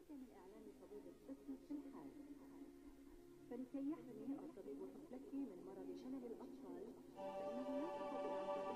كان الإعلان لطبيب الطفل في الحال. فلكي يحمي الطبيب طفلك من مرض شلل الأطفال فإنه ينصح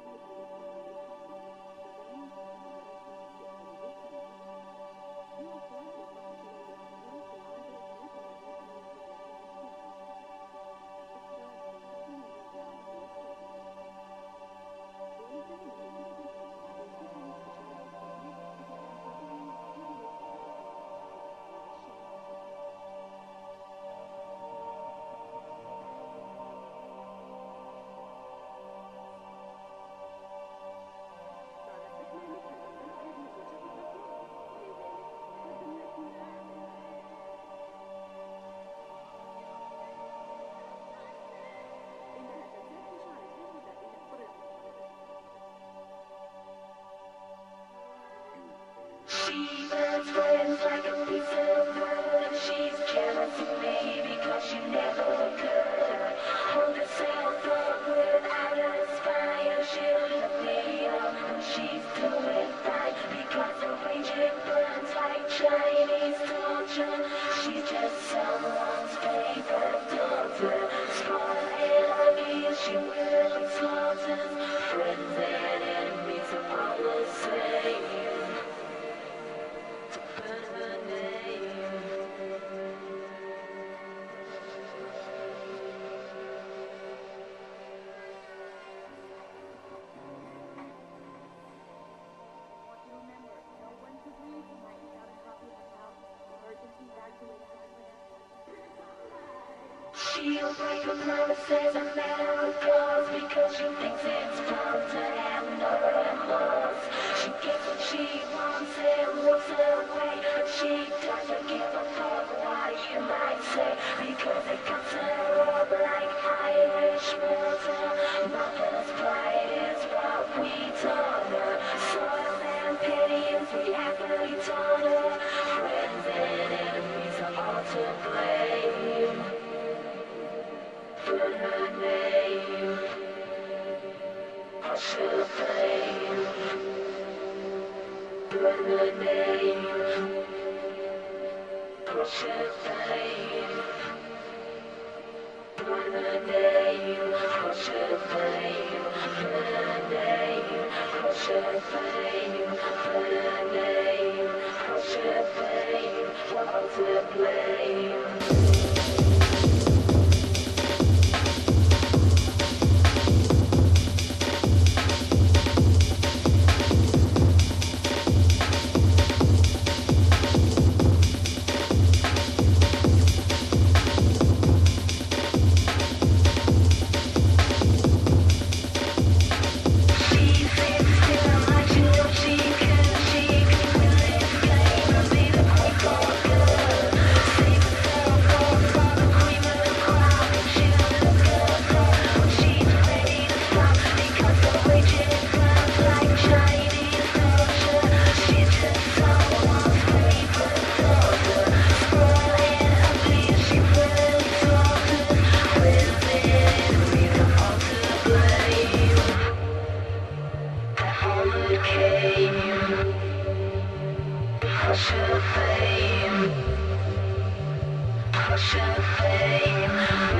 She burns flames like a piece of wood. She's jealous of me because she never could hold herself up without a spine. She'll lift me up when she's doing fine because her raging burns like Chinese torture. She's just someone's favorite daughter. Small and ugly, she really slaughters friends and enemies are all the same. She'll break her promises and miracles because she thinks it's fun to have no remorse. She gets what she wants and looks away, but she doesn't give a fuck what you might say because it cuts her up like Irish water. Mother's pride is what we taught her. Soil and pity is we happily taught her. Friends and enemies are all to blame. Put her name, hush her flame. Put her name, hush her flame. Put her name, hush her flame. Put her name, hush her flame. Put her name, hush her flame. We're all to blame. Hush her flame, hush her flame.